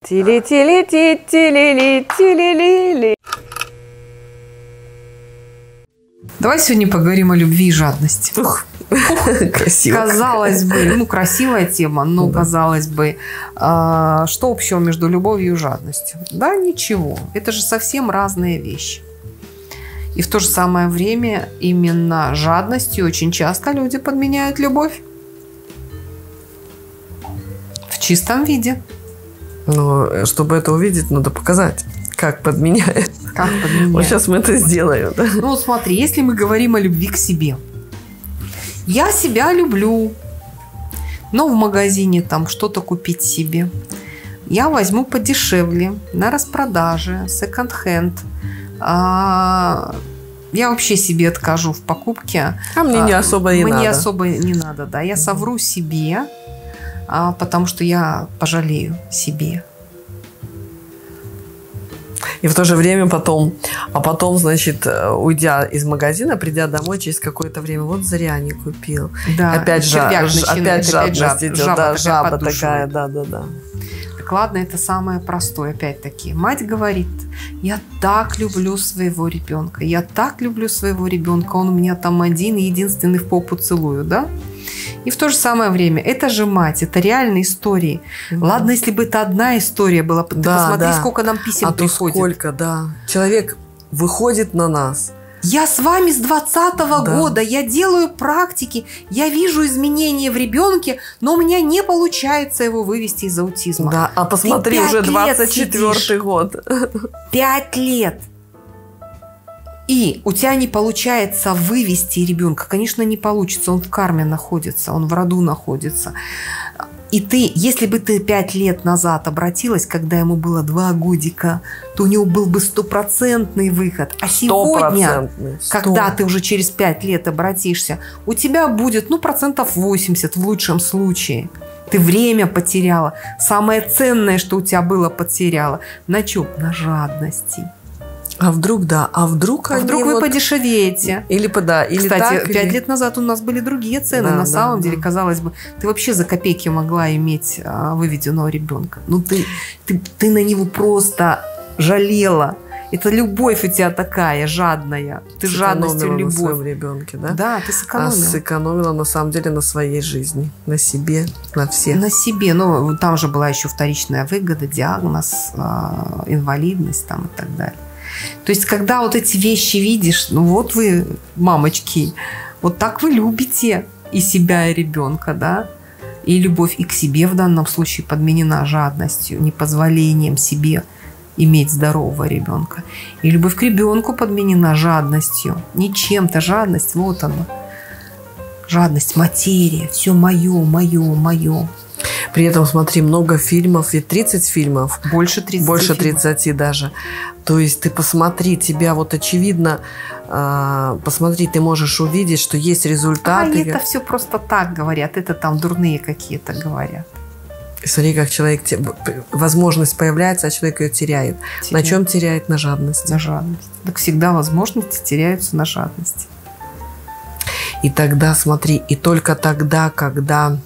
Тили-тили-ти-тили-ли-тили-ли-ли. Давай сегодня поговорим о любви и жадности. Красиво. Казалось бы, ну, красивая тема, но, казалось бы, что общего между любовью и жадностью? Да, ничего. Это же совсем разные вещи. И в то же самое время именно жадностью очень часто люди подменяют любовь. В чистом виде. Но чтобы это увидеть, надо показать, как подменяет. Как подменяет. Вот сейчас мы это сделаем. Да? Ну вот смотри, если мы говорим о любви к себе. Я себя люблю, но в магазине там что-то купить себе я возьму подешевле, на распродаже, секонд-хенд. Я вообще себе откажу в покупке. А мне не особо и надо. Мне особо не надо, да. Я совру себе, потому что я пожалею себе. И в то же время потом, значит, уйдя из магазина, придя домой через какое-то время, вот зря не купил. Да, опять жадность идет, жаба такая, да. Так ладно, это самое простое, опять-таки. Мать говорит, я так люблю своего ребенка, он у меня там один, единственный в попу целую, да? И в то же самое время, это же мать, это реальные истории. Ладно, если бы это одна история была, ты посмотри, сколько нам писем приходит. Сколько, да. Человек выходит на нас. Я с вами с 20-го года, я делаю практики, я вижу изменения в ребенке, но у меня не получается его вывести из аутизма. Да, а посмотри, уже 24-й год. 5 лет. И у тебя не получается вывести ребенка. Конечно, не получится. Он в карме находится, он в роду находится. И ты, если бы ты 5 лет назад обратилась, когда ему было 2 годика, то у него был бы 100% выход. А сегодня, когда ты уже через 5 лет обратишься, у тебя будет, 80% в лучшем случае. Ты время потеряла. Самое ценное, что у тебя было, потеряла. На чем? На жадности. А вдруг вы подешевеете. Или Кстати, так, 5 лет назад у нас были другие цены. На самом деле, казалось бы, ты вообще за копейки могла иметь выведенного ребенка. Ну, ты на него просто жалела. Это любовь у тебя такая, жадная. Ты жадностью любовь. На своем ребенке, да? Да, ты сэкономила. Сэкономила, на самом деле, на своей жизни. На себе, на всех. На себе. Но там же была еще вторичная выгода, диагноз, инвалидность там и так далее. То есть, когда вот эти вещи видишь, вот вы, мамочки, вот так вы любите и себя, и ребенка, да? И любовь и к себе в данном случае подменена жадностью, непозволением себе иметь здорового ребенка. И любовь к ребенку подменена жадностью. Не чем-то жадность, вот она. Жадность, материя, все мое. При этом, смотри, много фильмов, ведь 30 фильмов. Больше 30 Больше 30 даже. То есть ты посмотри, тебя вот очевидно, посмотри, ты можешь увидеть, что есть результаты. Это все просто так говорят, это там дурные какие-то говорят. Смотри, как человек, возможность появляется, а человек ее теряет. На чем теряет? На жадности. На жадности. Так всегда возможности теряются на жадности. И тогда, смотри, и только тогда, когда...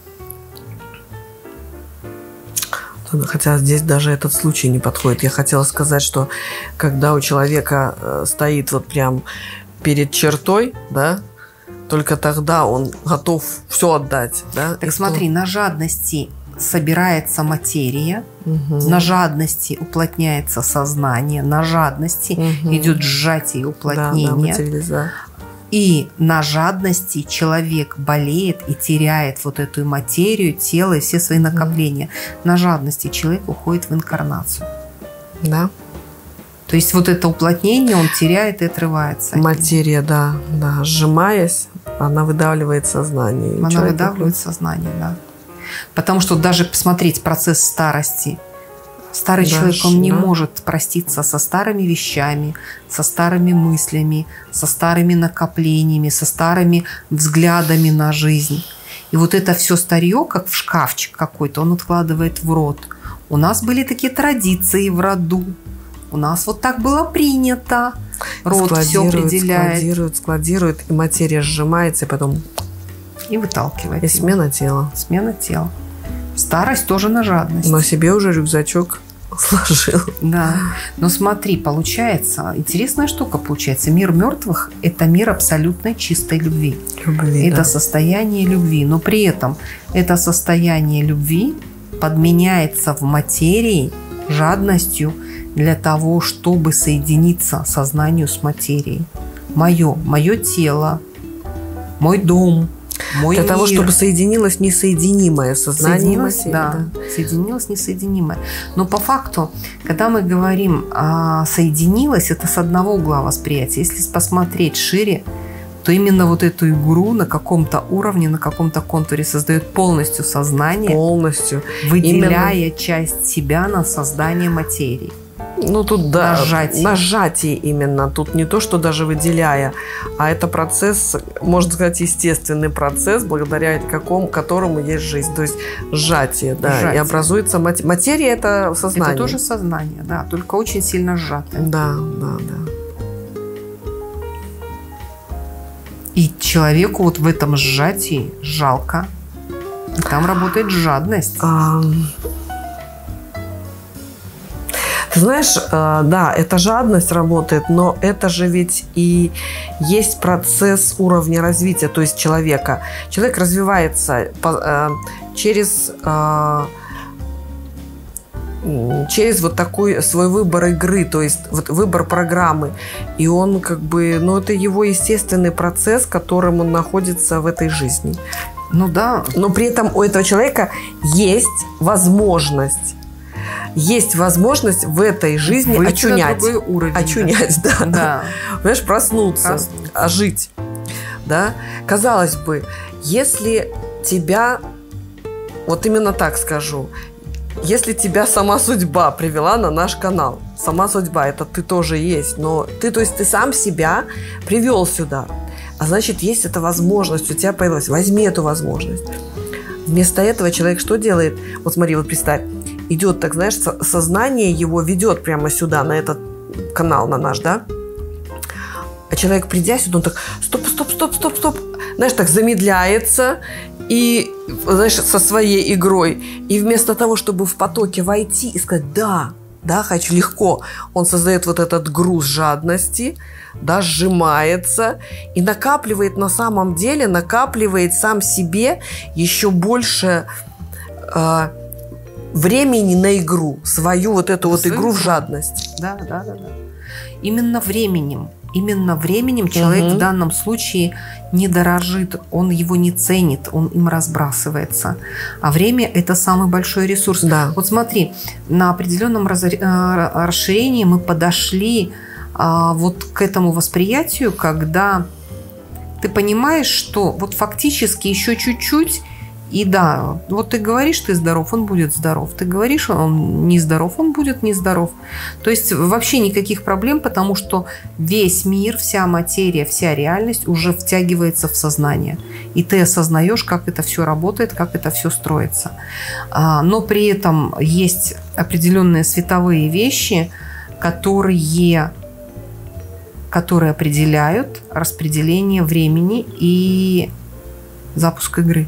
Хотя здесь даже этот случай не подходит. Я хотела сказать, что когда у человека стоит вот прям перед чертой, да, только тогда он готов все отдать. Да? Так смотри, на жадности собирается материя, на жадности уплотняется сознание, на жадности идет сжатие и уплотнение. Да, и на жадности человек болеет и теряет вот эту материю, тело и все свои накопления. На жадности человек уходит в инкарнацию. Да. То есть вот это уплотнение он теряет и отрывается. Материя, да, сжимаясь, она выдавливает сознание. Она выдавливает сознание, да. Потому что даже посмотреть процесс старости. Старый человек, он не может проститься со старыми вещами, со старыми мыслями, со старыми накоплениями, со старыми взглядами на жизнь. И вот это все старье, как в шкафчик какой-то, он откладывает в рот. У нас были такие традиции в роду. У нас вот так было принято. Род все определяет. Складирует, и материя сжимается, и потом... И выталкивает. И смена тела. Смена тела. Старость тоже на жадность. Но себе уже рюкзачок сложил. Да. Но смотри, получается, интересная штука получается. Мир мертвых – это мир абсолютной чистой любви. Это состояние любви. Но при этом это состояние любви подменяется в материи жадностью для того, чтобы соединиться сознанию с материей. Мое тело, мой дом, мой для мир. того, чтобы соединилось несоединимое сознание. Соединилось несоединимое. Но по факту, когда мы говорим соединилось, это с одного угла восприятия. Если посмотреть шире, то именно вот эту игру на каком-то уровне, на каком-то контуре создает полностью сознание, полностью выделяя часть себя на создание материи. Ну, тут да, нажатие именно. Тут не то, что даже выделяя, а это процесс, можно сказать, естественный процесс, благодаря которому есть жизнь. То есть сжатие, да. Сжатие. И образуется материя – это сознание. Это тоже сознание, да, только очень сильно сжатое. Да. И человеку вот в этом сжатии жалко. И там работает жадность. Ты знаешь, да, эта жадность работает, но это же ведь и есть процесс уровня развития, то есть человека. Человек развивается через вот такой свой выбор игры, то есть вот выбор программы. И он как бы, ну, это его естественный процесс, которым он находится в этой жизни. Ну да. Но при этом у этого человека есть возможность в этой жизни очунять. Очунять, да. Понимаешь, проснуться, ожить. Да? Казалось бы, если тебя, вот именно так скажу, если тебя сама судьба привела на наш канал, сама судьба, это ты тоже есть, но ты, то есть ты сам себя привел сюда, а значит, есть эта возможность, у тебя появилась, возьми эту возможность. Вместо этого человек что делает? Вот смотри, вот представь, идет, так знаешь, сознание его ведет прямо сюда, на этот канал, на наш, да? А человек, придя сюда, он так, стоп, знаешь, так замедляется, и, знаешь, со своей игрой. И вместо того, чтобы в потоке войти и сказать, да, хочу легко, он создает вот этот груз жадности, да, сжимается и накапливает на самом деле, сам себе еще больше времени на игру, свою вот эту вот игру в жадность. Да. Именно временем человек в данном случае не дорожит, он его не ценит, он им разбрасывается. А время – это самый большой ресурс. Да. Вот смотри, на определенном расширении мы подошли вот к этому восприятию, когда ты понимаешь, что вот фактически еще чуть-чуть, и да, вот ты говоришь, ты здоров, он будет здоров. Ты говоришь, он нездоров, он будет нездоров. То есть вообще никаких проблем, потому что весь мир, вся материя, вся реальность уже втягивается в сознание. И ты осознаешь, как это все работает, как это все строится. Но при этом есть определенные световые вещи, которые определяют распределение времени и запуск игры.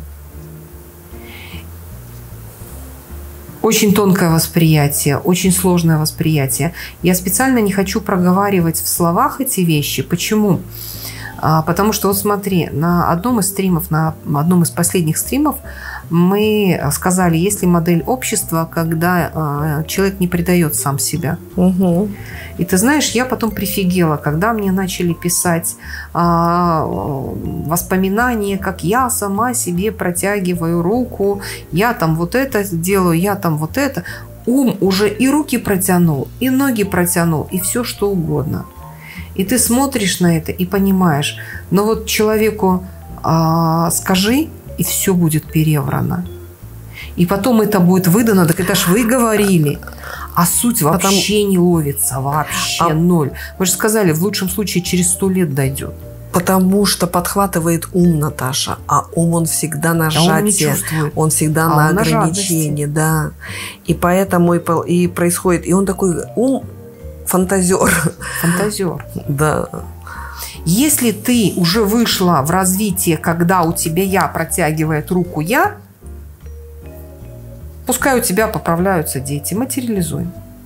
Очень тонкое восприятие, очень сложное восприятие. Я специально не хочу проговаривать в словах эти вещи. Почему? Потому что, вот смотри, на одном из стримов, на одном из последних стримов мы сказали, есть ли модель общества, когда человек не предает сам себя. Угу. И ты знаешь, я потом прифигела, когда мне начали писать воспоминания, как я сама себе протягиваю руку, я там вот это делаю, я там вот это. Ум уже и руки протянул, и ноги протянул, и все что угодно. И ты смотришь на это и понимаешь, но вот человеку скажи, и все будет переврано. И потом это будет выдано, так это ж вы говорили. А суть вообще не ловится, вообще ноль. Вы же сказали, в лучшем случае через 100 лет дойдет. Потому что подхватывает ум, Наташа, а ум он всегда на сжатие, он всегда на ограничении, да. И поэтому и происходит, и он такой ум фантазер. Фантазер. Да. Если ты уже вышла в развитие, когда у тебя я протягивает руку я, пускай у тебя поправляются дети, материализуй.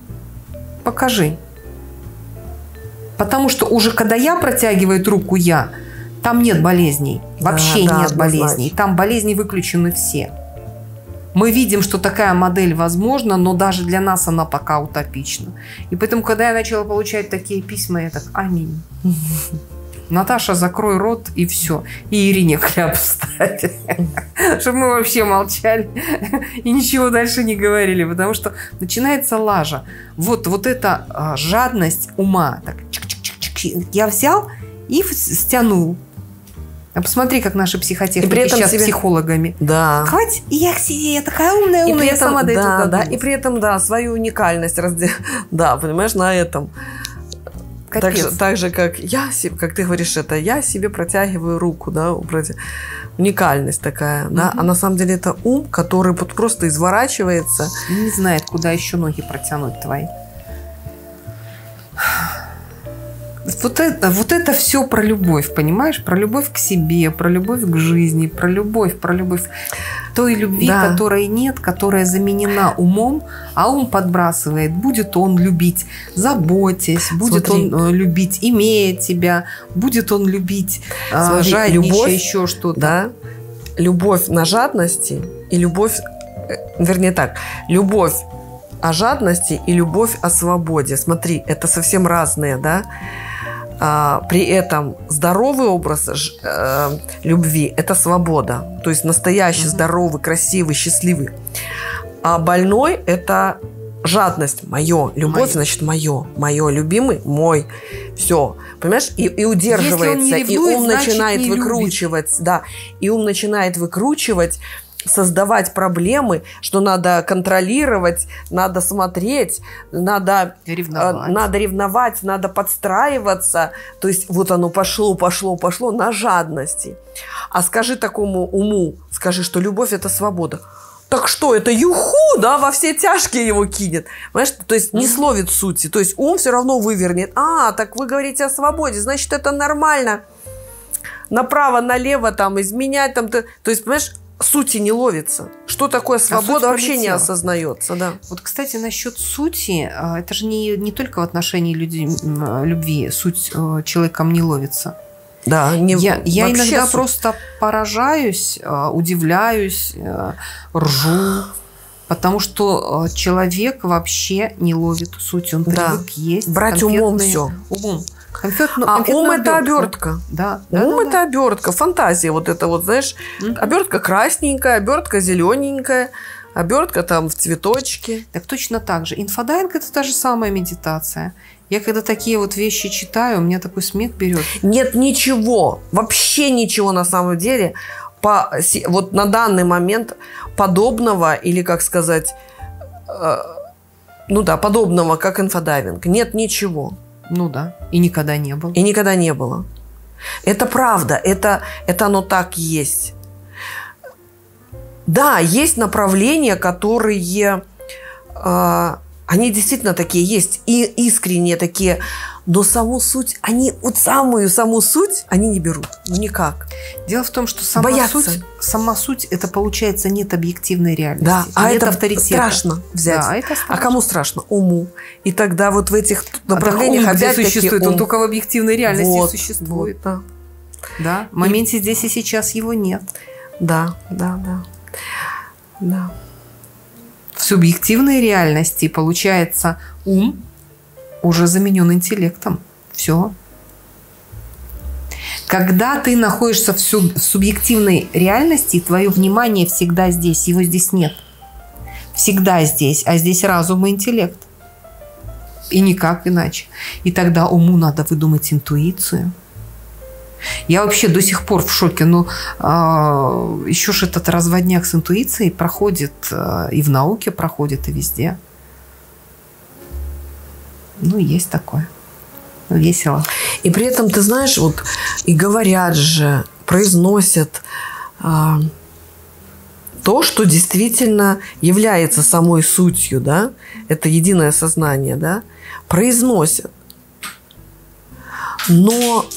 Покажи. Потому что уже когда я протягивает руку я, там нет болезней. Вообще нет болезней. Там болезни выключены все. Мы видим, что такая модель возможна, но даже для нас она пока утопична. И поэтому, когда я начала получать такие письма, я так: аминь. Наташа, закрой рот и все. И Ирине кляп вставь. Чтобы мы вообще молчали и ничего дальше не говорили. Потому что начинается лажа. Вот эта жадность ума. Так, чик-чик-чик-чик. Я взял и стянул. А посмотри, как наши психотехники сейчас психологами. Да. Хватит, я такая умная, я сама до этого додумалась. И при этом, да, свою уникальность. Да, понимаешь, на этом. Так же, как как ты говоришь, это я себе протягиваю руку, да, уникальность такая, да, а на самом деле это ум, который просто изворачивается. Не знает, куда еще ноги протянуть твои. Вот это все про любовь, понимаешь? Про любовь к себе, про любовь к жизни, про любовь той любви, да, которой нет, которая заменена умом, а ум подбрасывает. Будет он любить, заботясь, будет он любить, имея тебя, будет он любить, жадничая, еще что-то. Да? Любовь на жадности и любовь, вернее так, любовь о жадности и любовь о свободе. Смотри, это совсем разные, да? При этом здоровый образ любви – это свобода. То есть настоящий, здоровый, красивый, счастливый. А больной – это жадность. Мое. Любовь, значит, мое. Мое. Любимый – мой. Все. Понимаешь? И удерживается. Ревнует, и ум значит, начинает выкручивать. Да. И ум начинает выкручивать, создавать проблемы, что надо контролировать, надо смотреть, надо ревновать, надо подстраиваться. То есть вот оно пошло на жадности. А скажи такому уму, скажи, что любовь – это свобода. Так что, это юху, да, во все тяжкие его кинет. Понимаешь? То есть не словит сути. То есть ум все равно вывернет. Так вы говорите о свободе, значит, это нормально. Направо, налево, там, изменять. Там, то есть, понимаешь, сути не ловится. Что такое свобода, вообще не осознается. Да. Вот, кстати, насчет сути, это же не только в отношении любви суть человеком не ловится. Да, я иногда просто поражаюсь, удивляюсь, ржу, потому что человек вообще не ловит суть. Он привык есть. Брать умом все. Умом. Ум – это обертка. Да. Ум – это обертка, фантазия. Вот это вот, знаешь, обертка красненькая, обертка зелененькая, обертка там в цветочке. Так точно так же. Инфодайинг – это та же самая медитация. Я когда такие вот вещи читаю, у меня такой смех берет. Нет ничего, вообще ничего на самом деле, вот на данный момент подобного, или как сказать, подобного, как инфодайвинг. Нет ничего. Ну да, и никогда не было. И никогда не было. Это правда, это оно так есть. Да, есть направления, которые, они действительно такие есть, и искренние такие, но саму суть, они вот саму суть они не берут, никак. Дело в том, что сама суть, это получается нет объективной реальности. Да, нет это авторитета. страшно взять. Да, это страшно. А кому страшно? Уму. И тогда вот в этих направлениях опять-таки существует, он только в объективной реальности существует. Вот, да. В моменте здесь и сейчас его нет. Да. В субъективной реальности, получается, ум уже заменен интеллектом. Все. Когда ты находишься в субъективной реальности, твое внимание всегда здесь, его здесь нет. Всегда здесь, а здесь разум и интеллект. И никак иначе. И тогда уму надо выдумать интуицию. Я вообще до сих пор в шоке. Но еще ж этот разводняк с интуицией проходит и в науке проходит, и везде. Есть такое. Весело. И при этом, ты знаешь, вот и говорят же, произносят то, что действительно является самой сутью, да, это единое сознание, да, произносят. Но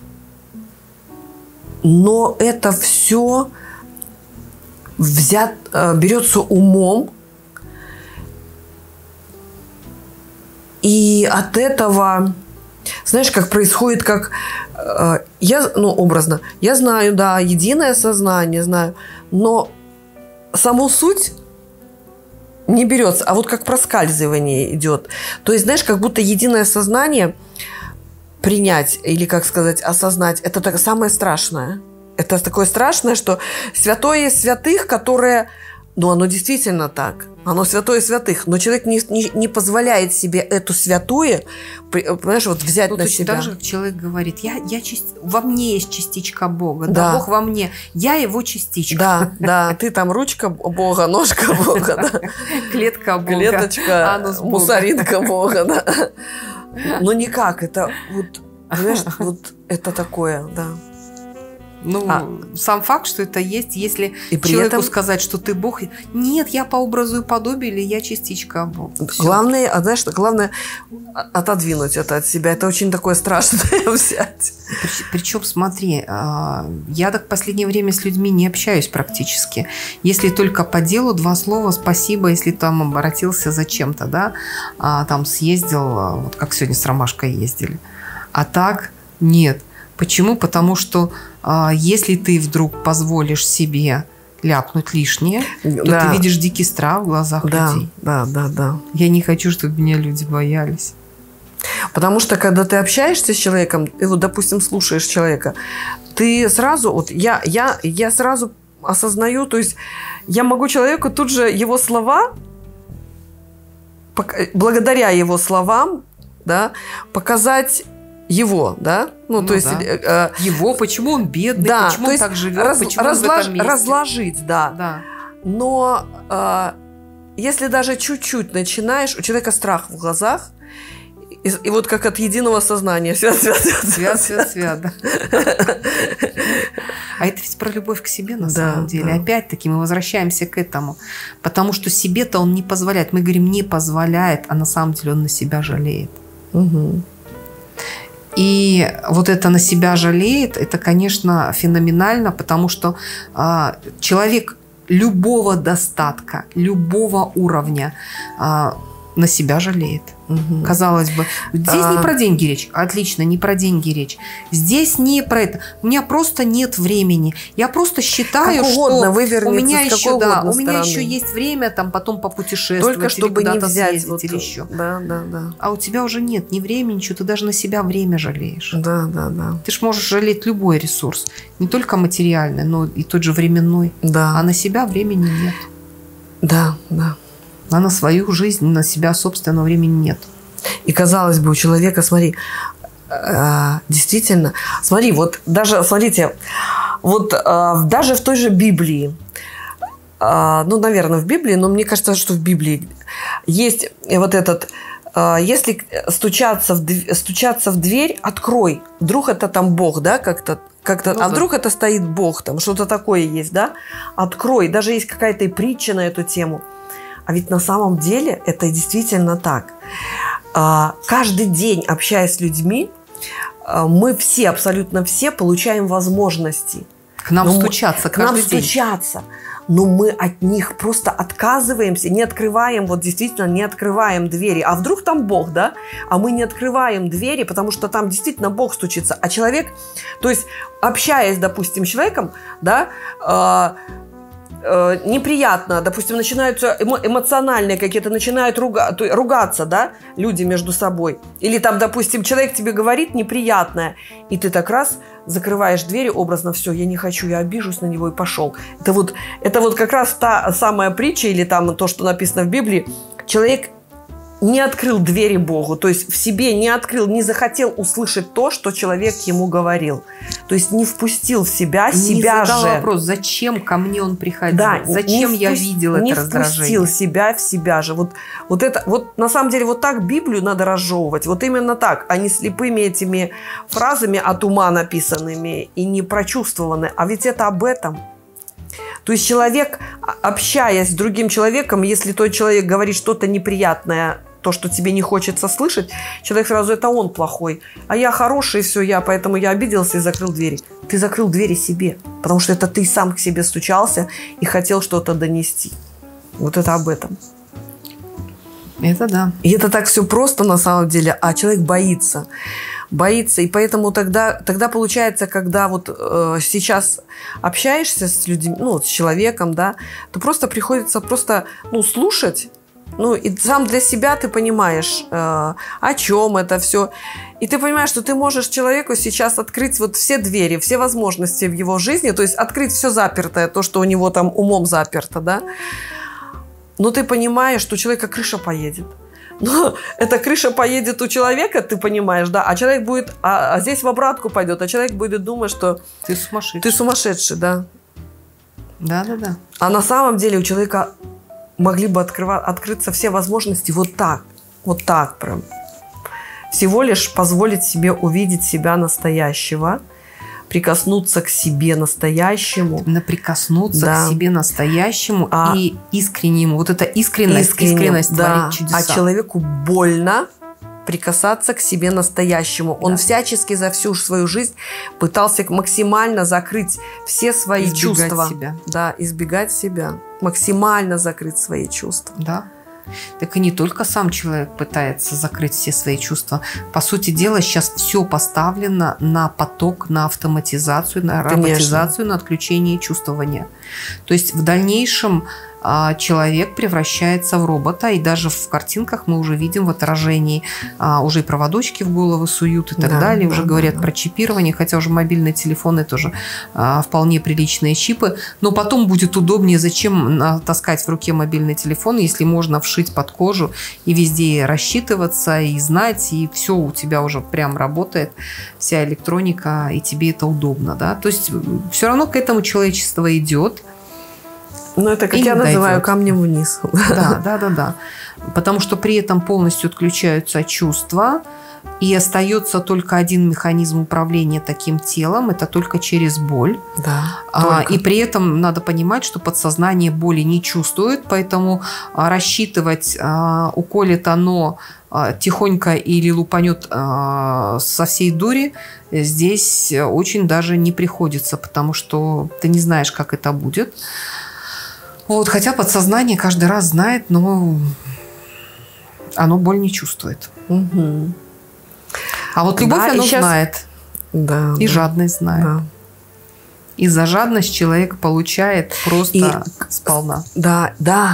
это все берется умом И от этого, знаешь, как происходит, как образно, я знаю, да, единое сознание, знаю, но саму суть не берется, а вот как проскальзывание идет. То есть, знаешь, как будто единое сознание принять, или, как сказать, осознать, это так, самое страшное. Это такое страшное, что святое святых, которое, оно действительно так. Оно святое святых, но человек не позволяет себе эту святое, понимаешь, вот взять на себя. Так же, как человек говорит, во мне есть частичка Бога, да, Бог во мне, я его частичка. Да, ты там ручка Бога, ножка Бога, да. Клетка Бога, клеточка, мусоринка Бога, да. Но никак, это вот, понимаешь, вот это такое, да. Сам факт, что это есть, если человеку сказать, что ты Бог, нет, я по образу и подобию, или я частичка Бога. Главное, главное отодвинуть это от себя. Это очень такое страшное взять. Причем, смотри, я так в последнее время с людьми не общаюсь практически. Если только по делу, 2 слова спасибо, если там обратился за чем-то, да, там съездил, вот как сегодня с Ромашкой ездили. А так нет. Почему? Потому что если ты вдруг позволишь себе ляпнуть лишнее, то ты видишь дикий страх в глазах людей. Да. Я не хочу, чтобы меня люди боялись. Потому что, когда ты общаешься с человеком, и вот, допустим, слушаешь человека, ты сразу, вот я сразу осознаю, то есть я могу человеку тут же его слова, благодаря его словам, да, показать его, да? То есть... его, почему он бедный, почему он так живет, почему он в этом месте. Разложить, да. Но если даже чуть-чуть начинаешь, у человека страх в глазах, и вот как от единого сознания. Свят. Да. А это ведь про любовь к себе на самом деле. Да. Опять-таки мы возвращаемся к этому. Потому что себе-то он не позволяет. Мы говорим, не позволяет, а на самом деле он на себя жалеет. Угу. И вот это на себя жалеет, это, конечно, феноменально, потому что человек любого достатка, любого уровня на себя жалеет. Угу. Казалось бы, здесь не про деньги речь. Отлично, не про деньги речь. Здесь не про это. У меня просто нет времени. Я просто считаю, что у меня еще есть время там потом попутешествовать, только чтобы или куда-то не взять съездить, или еще. Да. А у тебя уже нет ни времени, ничего. Ты даже на себя время жалеешь. Да. Ты ж можешь жалеть любой ресурс. Не только материальный, но и тот же временной. Да. А на себя времени нет. Да. А на свою жизнь, на себя собственного времени нет. И казалось бы, у человека, смотри, действительно, смотри, вот даже, смотрите, вот даже в той же Библии, наверное, в Библии, но мне кажется, что в Библии есть вот этот, если стучаться в дверь, открой, вдруг это там Бог, да, как-то, вдруг это стоит Бог, там что-то такое есть, да, открой, даже есть какая-то и притча на эту тему. А ведь на самом деле это действительно так. Каждый день, общаясь с людьми, мы все, абсолютно все, получаем возможности. К нам стучаться каждый день. Но мы от них просто отказываемся, не открываем, вот действительно не открываем двери. А вдруг там Бог, да? А мы не открываем двери, потому что там действительно Бог стучится. А человек, то есть общаясь, допустим, с человеком, да, неприятно, допустим, начинаются эмоциональные какие-то, начинают ругаться, да, люди между собой. Или там, допустим, человек тебе говорит неприятное, и ты так раз закрываешь двери, образно, все, я не хочу, я обижусь на него и пошел. Это вот как раз та самая притча, или там то, что написано в Библии. Человек не открыл двери Богу, то есть в себе не открыл, не захотел услышать то, что человек ему говорил. То есть не впустил в себя же. Не задал вопрос, зачем ко мне он приходил, зачем я видел это раздражение. Не впустил себя в себя же. Вот это, вот на самом деле вот так Библию надо разжевывать, вот именно так, а не слепыми этими фразами от ума написанными и не прочувствованы. А ведь это об этом. То есть человек, общаясь с другим человеком, если тот человек говорит что-то неприятное, то, что тебе не хочется слышать, человек сразу, это он плохой. А я хороший, все, поэтому я обиделся и закрыл двери. Ты закрыл двери себе, потому что это ты сам к себе стучался и хотел что-то донести. Вот это об этом. Это да. И это так все просто на самом деле, а человек боится. Боится. И поэтому тогда получается, когда вот сейчас общаешься с людьми, ну, с человеком, да, то просто приходится просто, ну, слушать. Ну, и сам для себя ты понимаешь, о чем это все. И ты понимаешь, что ты можешь человеку сейчас открыть вот все двери, все возможности в его жизни, то есть открыть все запертое, то, что у него там умом заперто, да. Но ты понимаешь, что у человека крыша поедет. Но эта крыша поедет у человека, ты понимаешь, да, а человек будет, а здесь в обратку пойдет, а человек будет думать, что ты сумасшедший. Ты сумасшедший, да. Да. А на самом деле у человека могли бы открыться все возможности вот так прям. Всего лишь позволить себе увидеть себя настоящего, прикоснуться к себе настоящему. Прикоснуться да. к себе настоящему и искреннему. Вот эта искренность да. творит чудеса. А человеку больно прикасаться к себе настоящему. Он всячески за всю свою жизнь пытался максимально закрыть все свои чувства. Себя. Да, избегать себя. Максимально закрыть свои чувства. Да. Так и не только сам человек пытается закрыть все свои чувства. По сути дела, сейчас все поставлено на поток, на автоматизацию, на роботизацию, на отключение чувствования. То есть в дальнейшем человек превращается в робота, и даже в картинках мы уже видим в отражении, уже и проводочки в голову суют и так далее, уже говорят про чипирование, хотя уже мобильные телефоны тоже вполне приличные чипы, но потом будет удобнее, зачем таскать в руке мобильный телефон, если можно вшить под кожу и везде рассчитываться, и знать, и все у тебя уже прям работает, вся электроника, и тебе это удобно, да, то есть все равно к этому человечество идет. Ну, это, как я называю, камнем вниз. Да. Потому что при этом полностью отключаются чувства, и остается только один механизм управления таким телом, это только через боль. Да, и при этом надо понимать, что подсознание боли не чувствует, поэтому рассчитывать, уколет оно тихонько или лупанет со всей дури, здесь очень даже не приходится, потому что ты не знаешь, как это будет. Вот, хотя подсознание каждый раз знает, но оно боль не чувствует. Угу. А вот любовь оно знает. Да, и жадность знает. Да. И за жадность человек получает просто сполна. Да.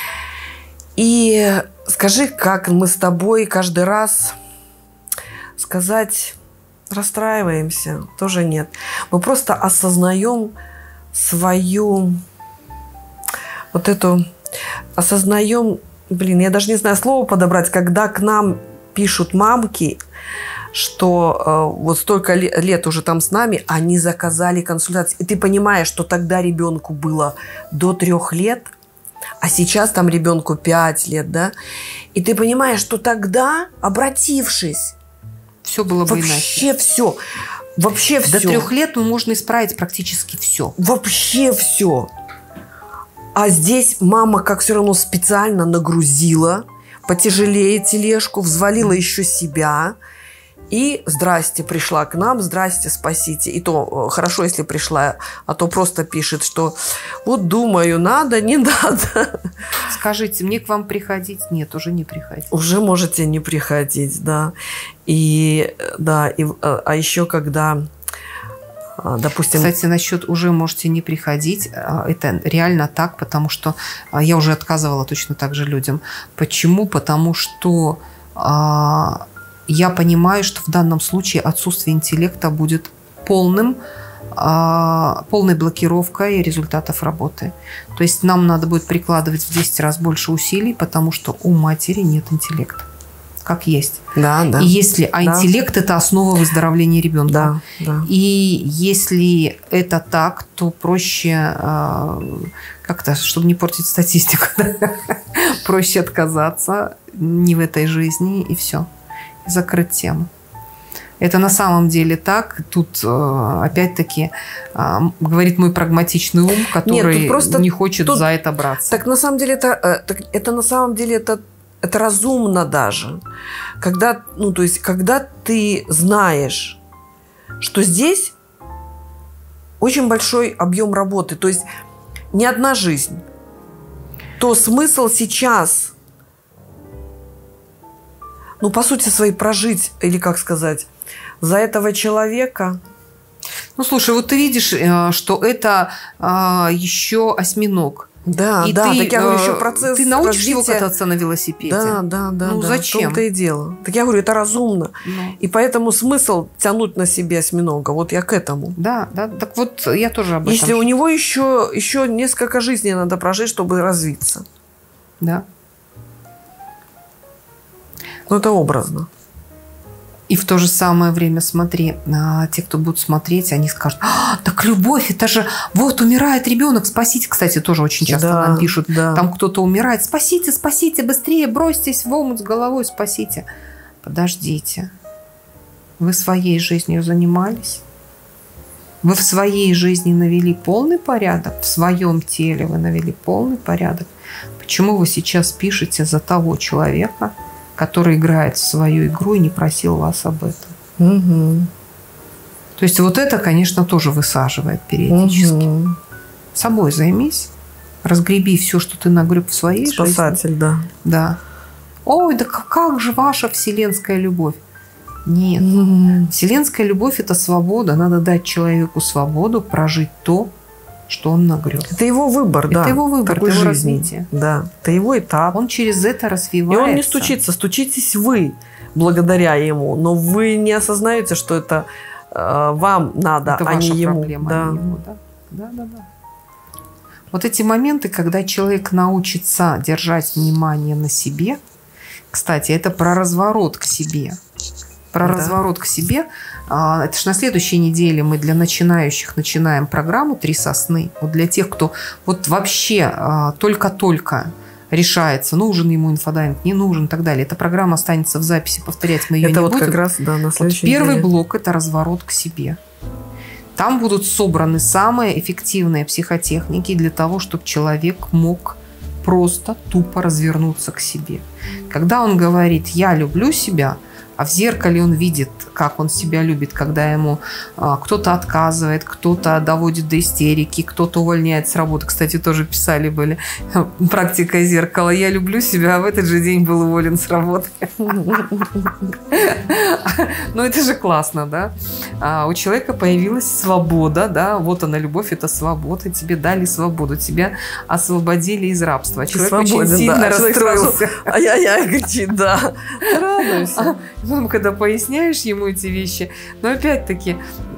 И скажи, как мы с тобой каждый раз сказать расстраиваемся? Тоже нет. Мы просто осознаем свою... Вот эту осознаем, я даже не знаю слово подобрать, когда к нам пишут мамки, что вот столько лет уже там с нами, они заказали консультацию. И ты понимаешь, что тогда ребенку было до 3 лет, а сейчас там ребенку 5 лет, да? И ты понимаешь, что тогда, обратившись, все было бы вообще все. Вообще все. До 3 лет можно исправить практически все. Вообще все. А здесь мама как все равно специально нагрузила, потяжелее тележку, взвалила еще себя. И здрасте, пришла к нам, здрасте, спасите. И то хорошо, если пришла, а то просто пишет, что вот думаю, надо, не надо. Скажите, мне к вам приходить? Нет, уже не приходить. Уже можете не приходить, да. А еще когда... Допустим... Кстати, насчет уже можете не приходить, это реально так, потому что я уже отказывала точно так же людям. Почему? Потому что я понимаю, что в данном случае отсутствие интеллекта будет полной блокировкой результатов работы. То есть нам надо будет прикладывать в 10 раз больше усилий, потому что у матери нет интеллекта. Как есть. Да. И если, интеллект – это основа выздоровления ребенка. Да. И если это так, то проще как-то, чтобы не портить статистику, проще отказаться не в этой жизни, и все. И закрыть тему. Это на самом деле так. Тут, опять-таки, говорит мой прагматичный ум, который не хочет за это браться. Так на самом деле это разумно даже. Когда ты знаешь, что здесь очень большой объем работы, то есть не одна жизнь, то смысл сейчас ну, по сути своей прожить, или как сказать, за этого человека. Ну, слушай, вот ты видишь, что это еще осьминог. Да, и да, ты, так я говорю, еще процесс ты научишь его развития... кататься на велосипеде? Да. Ну, да, зачем? В том-то и дело. Так я говорю, это разумно. Ну. И поэтому смысл тянуть на себе осьминога. Вот я к этому. Да, так вот я тоже об этом. Если у него еще несколько жизней надо прожить, чтобы развиться. Да. Ну, это образно. И в то же самое время, смотри, те, кто будут смотреть, они скажут: так любовь, это же, вот умирает ребенок, спасите. Кстати, тоже очень часто нам пишут, там кто-то умирает, спасите, спасите, быстрее, бросьтесь в омут с головой, спасите. Подождите. Вы своей жизнью занимались? Вы в своей жизни навели полный порядок? В своем теле вы навели полный порядок? Почему вы сейчас пишете за того человека, который играет в свою игру и не просил вас об этом? Угу. То есть вот это, конечно, тоже высаживает периодически. Угу. Собой займись, разгреби все, что ты нагреб в своей жизни. Спасатель, да. Да. Ой, да как же ваша вселенская любовь? Нет. Вселенская любовь – это свобода. Надо дать человеку свободу прожить то, что он нагреб. Это его выбор, да. Это его выбор, это его жизни. развитие. Да, это его этап. Он через это развивается. И он не стучится. Стучитесь вы благодаря ему. Но вы не осознаете, что это вам надо, это а не ему. Проблема, а не ему. Да. Вот эти моменты, когда человек научится держать внимание на себе. Кстати, это про разворот к себе. Разворот к себе. Это же на следующей неделе мы для начинающих начинаем программу «Три сосны». Вот для тех, кто вот вообще только-только решается, нужен ему инфодайинг, не нужен и так далее. Эта программа останется в записи, повторять мы ее это не вот будем. Как раз, да, на следующей неделе. Первый блок – это разворот к себе. Там будут собраны самые эффективные психотехники для того, чтобы человек мог просто тупо развернуться к себе. Когда он говорит «я люблю себя», а в зеркале он видит, как он себя любит, когда ему кто-то отказывает, кто-то доводит до истерики, кто-то увольняет с работы. Кстати, тоже писали были практика зеркала. Я люблю себя, а в этот же день был уволен с работы. Ну, это же классно, да? У человека появилась свобода, да? Вот она, любовь, это свобода. Тебе дали свободу, тебя освободили из рабства. Человек очень сильно расстроился. Ай-яй-яй, кричит, да. Радуйся. Потом, когда поясняешь ему эти вещи, но опять-таки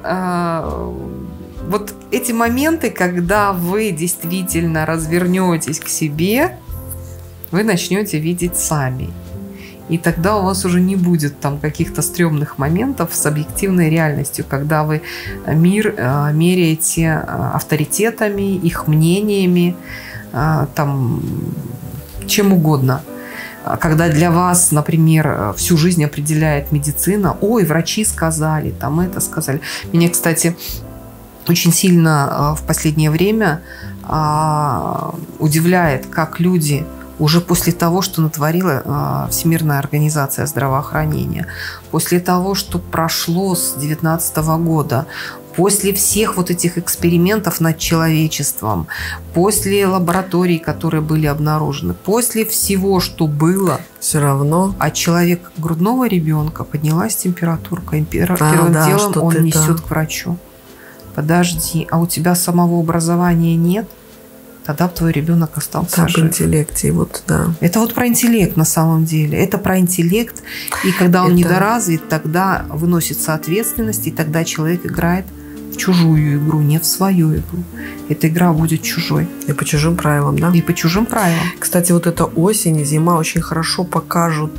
вот эти моменты, когда вы действительно развернетесь к себе, вы начнете видеть сами. И тогда у вас уже не будет там каких-то стрёмных моментов с объективной реальностью, когда вы мир меряете авторитетами, их мнениями, там, чем угодно. Когда для вас, например, всю жизнь определяет медицина, ой, врачи сказали, там это сказали. Меня, кстати, очень сильно в последнее время удивляет, как люди уже после того, что натворила Всемирная организация здравоохранения, после того, что прошло с 2019 года, после всех вот этих экспериментов над человечеством, после лабораторий, которые были обнаружены, после всего, что было, все равно. А человек грудного ребенка поднялась температурка, и первым делом он несет к врачу. Подожди, а у тебя самого образования нет? Тогда твой ребенок остался жив. В интеллекте, вот, да. Это вот про интеллект на самом деле. Это про интеллект. И когда он недоразвит, тогда выносится ответственность, и тогда человек играет в чужую игру, не в свою игру. Эта игра будет чужой. И по чужим правилам, да? И по чужим правилам. Кстати, вот эта осень и зима очень хорошо покажут,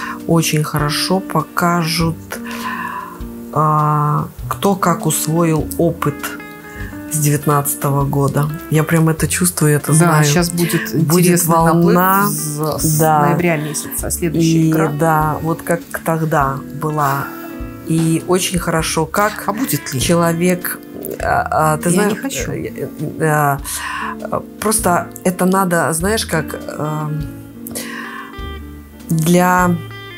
кто как усвоил опыт с 2019 года. Я прям это чувствую, это знаю. Да, сейчас будет интересный волна с ноября месяца, следующая игра. Да, вот как тогда была. И очень хорошо, как будет ли? Человек... Ты знаешь, не хочу. Просто это надо, знаешь, как для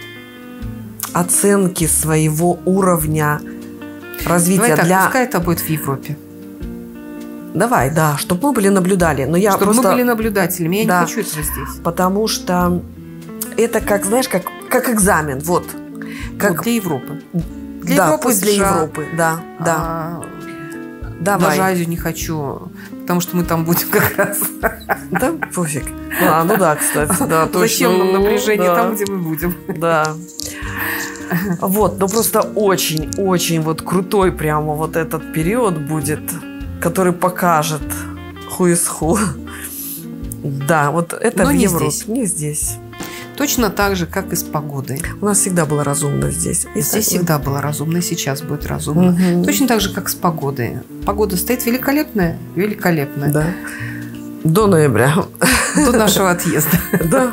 оценки своего уровня развития. Давай так, пускай это будет в Европе. Давай, да, чтобы мы были наблюдали. Но я чтобы мы были наблюдателями. Я не хочу этого здесь. Потому что это как, знаешь, как как экзамен, вот. Как Вот для Европы. Для да, Европы пусть для США. Европы, да, да. Давай. Даже Азию не хочу, потому что мы там будем как раз. Да, пофиг. Ну да, кстати, да, точно. Зачем нам напряжение да. там, где мы будем? Да. Вот, но просто очень-очень вот крутой прямо вот этот период будет, который покажет who is who. Да, вот это но в не Европе. здесь. Не здесь. Точно так же, как и с погодой. У нас всегда было разумно здесь. Здесь всегда было разумно, и сейчас будет разумно. Угу. Точно так же, как с погодой. Погода стоит великолепная, великолепная. Да. До ноября. До нашего отъезда. Да.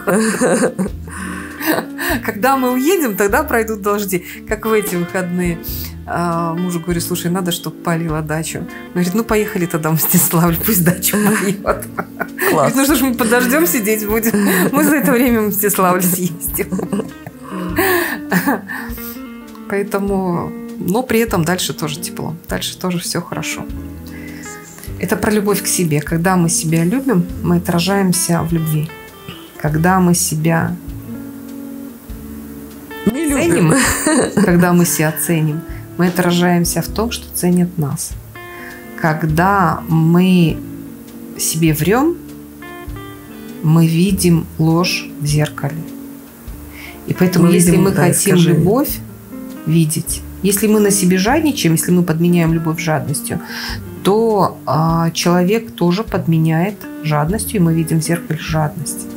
Когда мы уедем, тогда пройдут дожди. Как в эти выходные. Мужу говорю, слушай, надо, чтобы полила дачу. Он говорит, ну поехали тогда в Мстиславль, пусть дачу польет. Говорит, ну что ж мы под дождем сидеть будем? Мы за это время в Мстиславль съездим. Поэтому, но при этом дальше тоже тепло. Дальше тоже все хорошо. Это про любовь к себе. Когда мы себя любим, мы отражаемся в любви. Когда мы себя Не ценим, любим. когда мы себя ценим, мы отражаемся в том, что ценят нас. Когда мы себе врем, мы видим ложь в зеркале. И поэтому, если мы хотим любовь видеть, если мы на себе жадничаем, если мы подменяем любовь жадностью, то человек тоже подменяет жадностью, и мы видим в зеркале жадность.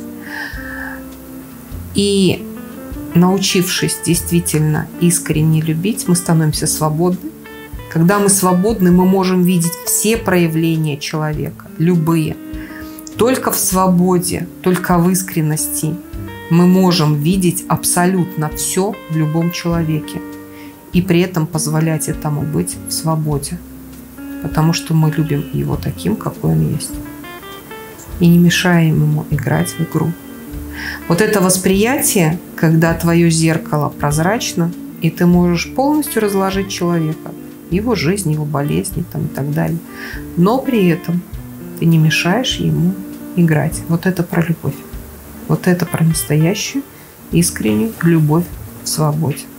И научившись действительно искренне любить, мы становимся свободны. Когда мы свободны, мы можем видеть все проявления человека, любые. Только в свободе, только в искренности мы можем видеть абсолютно все в любом человеке. И при этом позволять этому быть в свободе. Потому что мы любим его таким, какой он есть. И не мешаем ему играть в игру. Вот это восприятие, когда твое зеркало прозрачно, и ты можешь полностью разложить человека, его жизнь, его болезни там, и так далее. Но при этом ты не мешаешь ему играть. Вот это про любовь. Вот это про настоящую, искреннюю любовь в свободе.